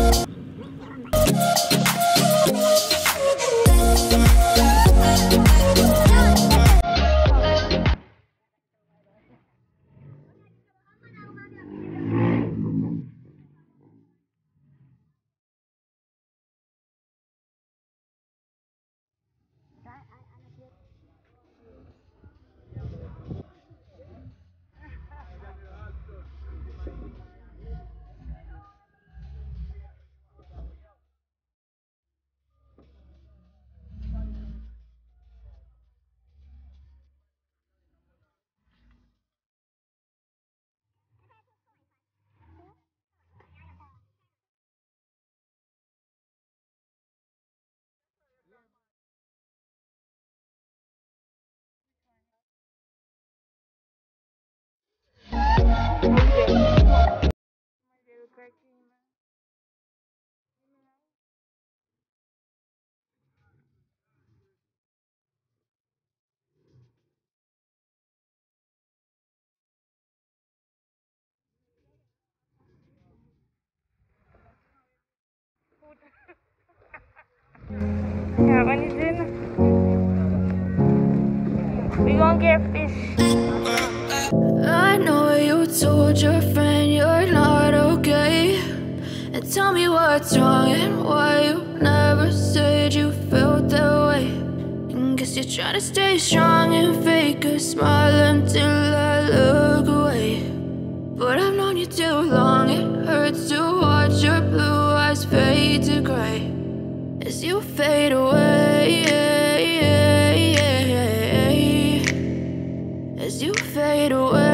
Yeah, when he's in, we gonna get fish. I know you told your friend you're not okay, and tell me what's wrong and why you never said you felt that way. And guess you're trying to stay strong and fake a smile until I look away. But I've known you too long, it hurts to watch your blue eyes fade to gray as you fade away, as you fade away.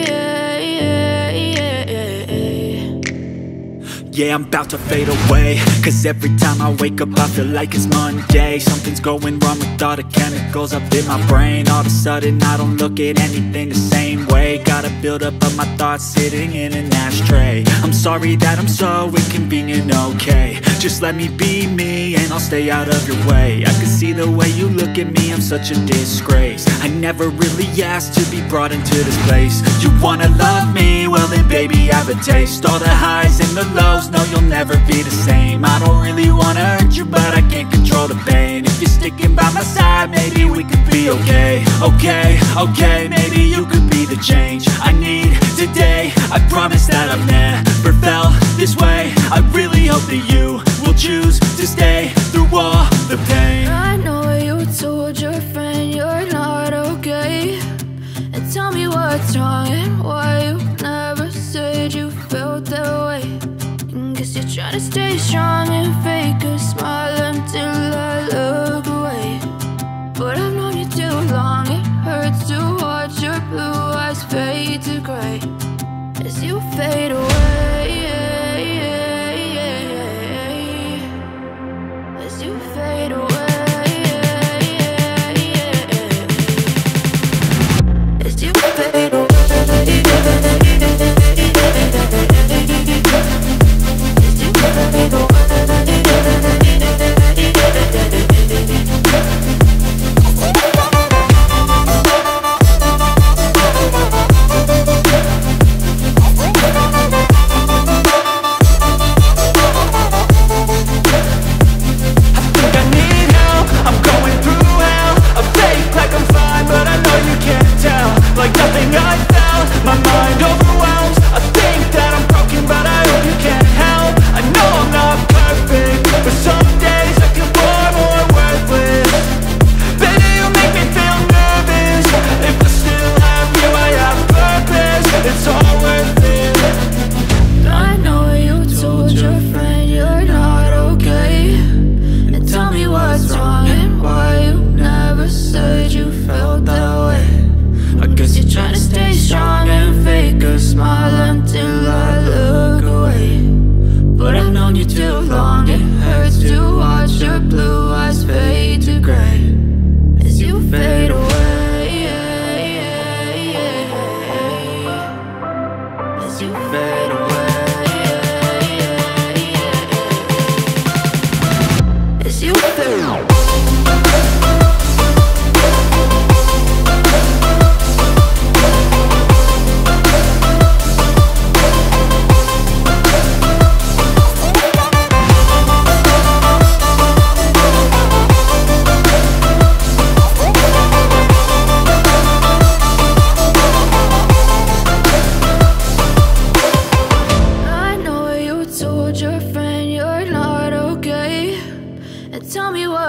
Yeah, I'm about to fade away, cause every time I wake up I feel like it's Monday. Something's going wrong with all the chemicals up in my brain. All of a sudden I don't look at anything the same way. Gotta build up of my thoughts sitting in an ashtray. I'm sorry that I'm so inconvenient, okay. Just let me be me and I'll stay out of your way. I can see the way you look at me, I'm such a disgrace. I never really asked to be brought into this place. You wanna love me? Well then baby have a taste. All the highs and the lows, no you'll never be the same. I don't really wanna hurt you but I can't control the pain. If you're sticking by my side maybe we could be okay. Okay, maybe you could be the change I need today. I promise that I've never felt this way. I really hope that you will choose to stay through all the pain. I know you told your friend you're not okay, and tell me what's wrong and why you never said you felt that way. And guess you're trying to stay strong and fake a smile until I look away. But I've known you too long, it hurts to watch your blue eyes fade to gray as you fade away, as you fade away.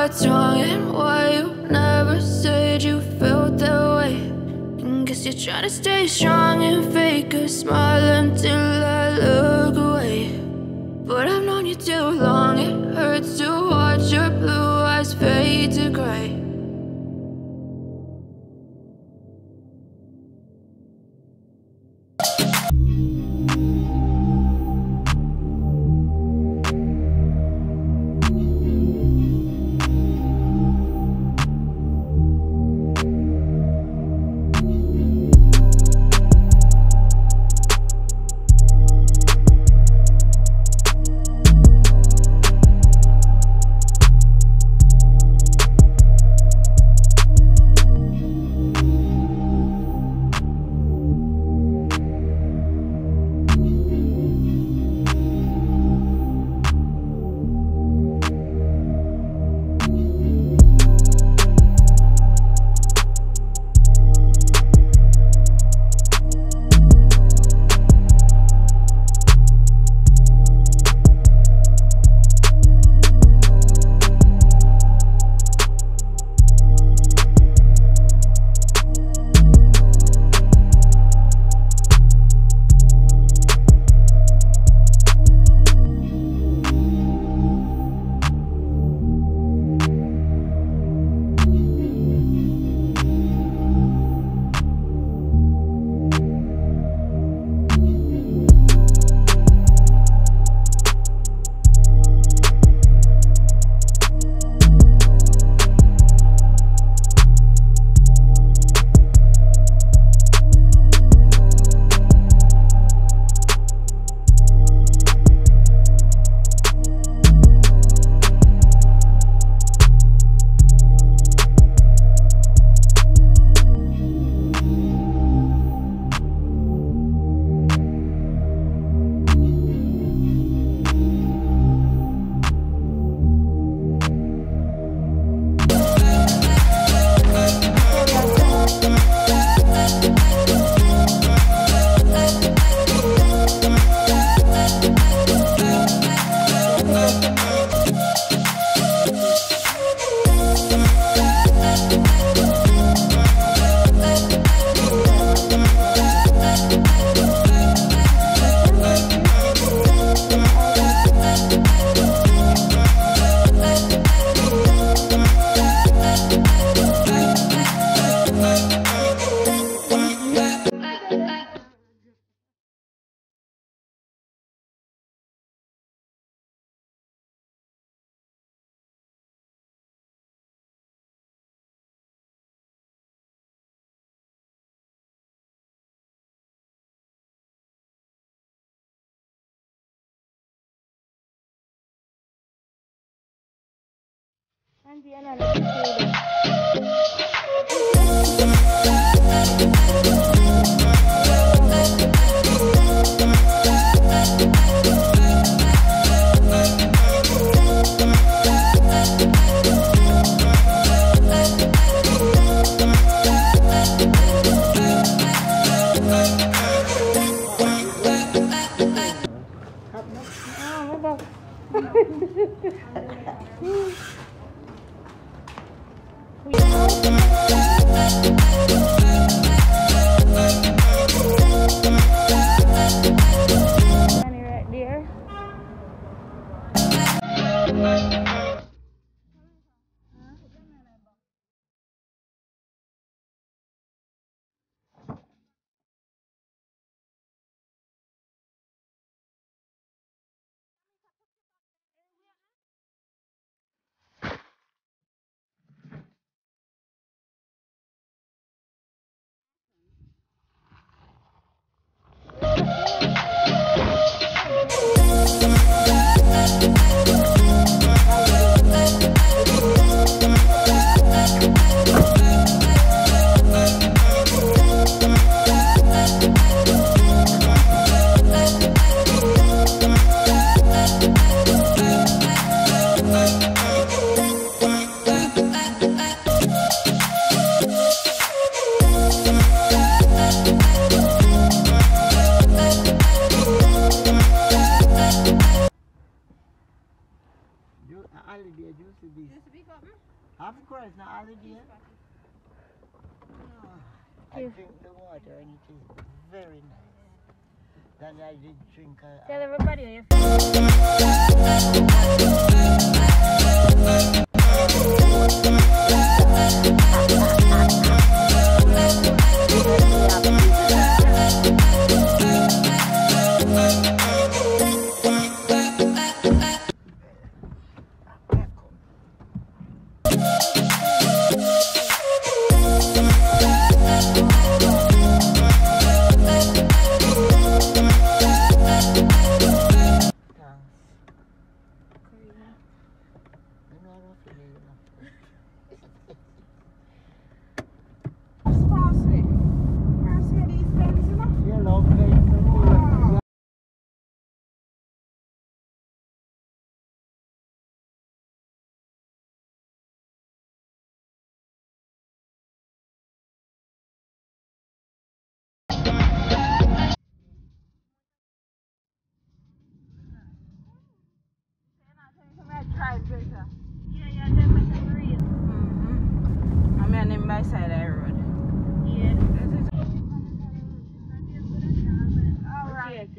what's wrong and why you never said you felt that way. And guess you're trying to stay strong and fake a smile until I look away. But I've known you too long, it hurts to watch your blue eyes fade to gray. Andy, ana nagsusulat. Right there. holiday, used to be. Used to be something? Of course, not holiday. I Yes. drink the water and it is very nice. Then I did drink Tell everybody how you by side of the road. Yeah. All right.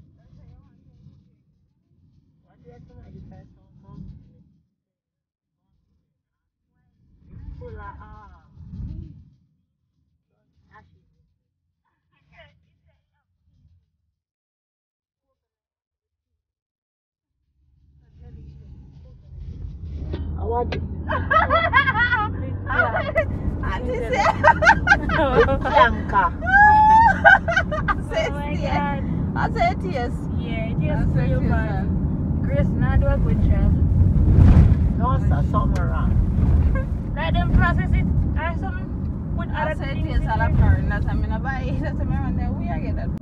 What? Auntie said, Bianca. Oh my God. I said yes. Yeah, it is I for said you, yes, man. Grace, not do a good job. No, sir, something wrong. Let them process it or something. Put I other said things yes, in I'll there. apparent that I'm in a buy it. That's a man there. We are get that.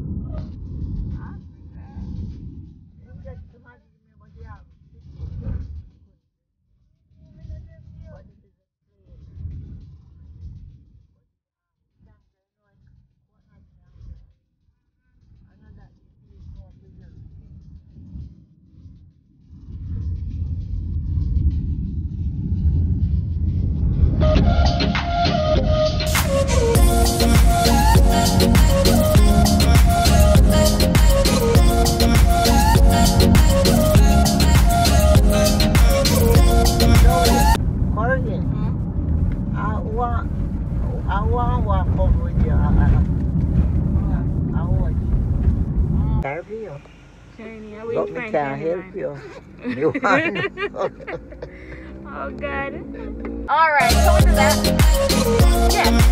I want to come with you. I want you. Help you. Journey, But me can't help you. You want Oh God. Alright, so we do that.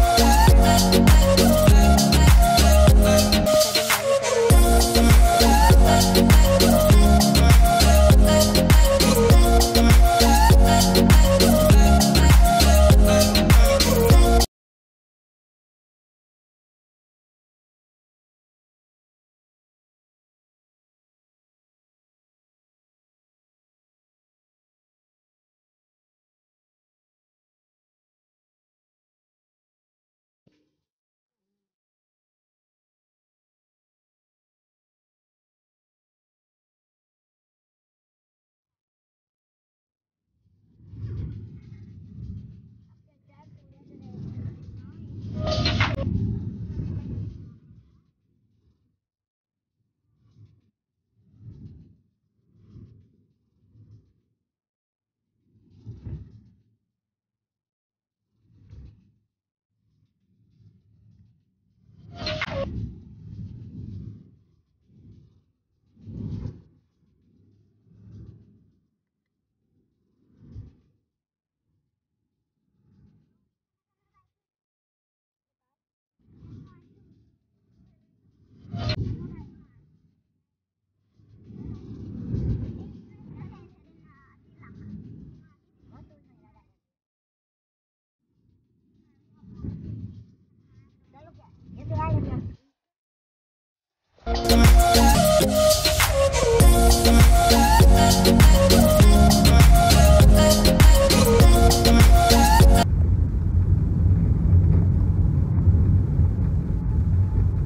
Yeah.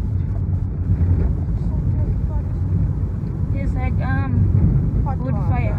It's like wood fire.